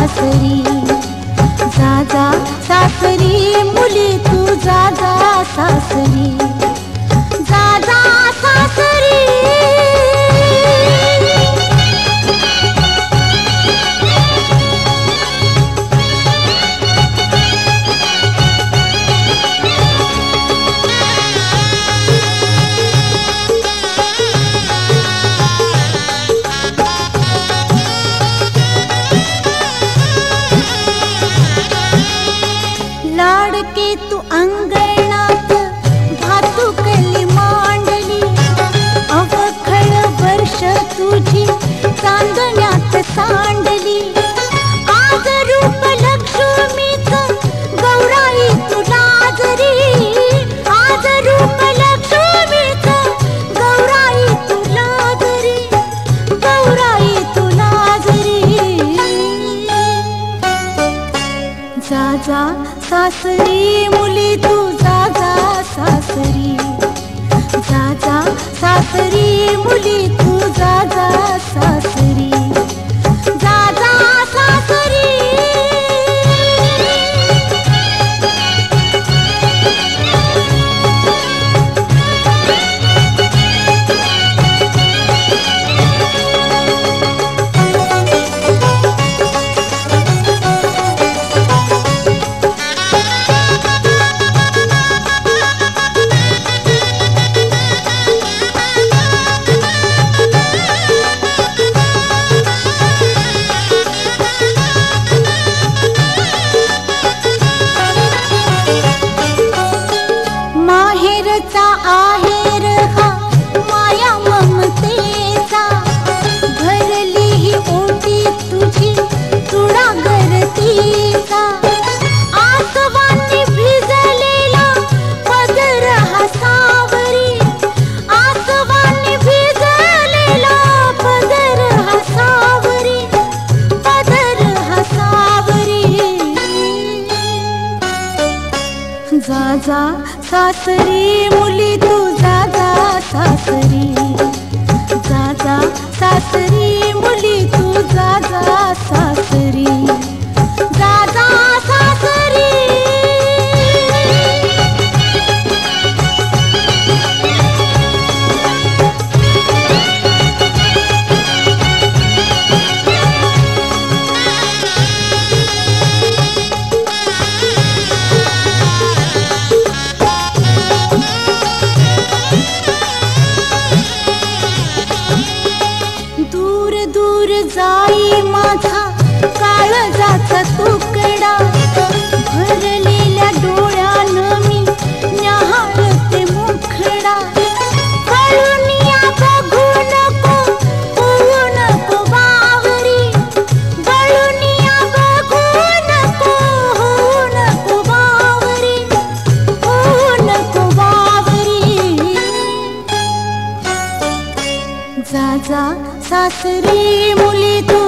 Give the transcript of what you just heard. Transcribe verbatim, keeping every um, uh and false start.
सासरी, जा जा सासरी मुली तू जा जा सासरी, जा जा सासरी। लाडके तू अंगणात भातुकली मांडली, अवखळ वर्ष तुझी चांदण्यात सांडली। आज रूप लक्ष्मीच गौराई तुला जरी, आज रूप लक्ष्मीच गौराई तुला जरी, गौराई तुला जरी। जा जा सासरी मुली तू जा जा सासरी, जा जा सासरी मुली तू जा जा सासरी, जा जा सासरी। माहेरचा आहेर हा माया ममतेचा, भरली ही ओटी तुझी तुडा गरतीचा। आसवांनी भिजलेला पदर हा सावरी, आसवांनी भिजलेला पदर हा सावरी, पदर हा सावरी। जा जा सासरी मुली तू जा जा सासरी, जा जा सासरी मुली तू जा जा सासरी, जा जा सासरी। दूर दूर जाई माझा काळजाचा तुकडा, भरलेल्या डोळ्यानं मी न्याहाळते मुखडा। वळुनिया बघू नको होऊ नको बावरी, वळुनिया बघू नको होऊ नको बावरी, होऊ नको बावरी। जा जा सासरी मुली तू